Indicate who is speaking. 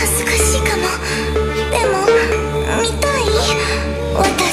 Speaker 1: 恥ずかしいかも。でも見たい？私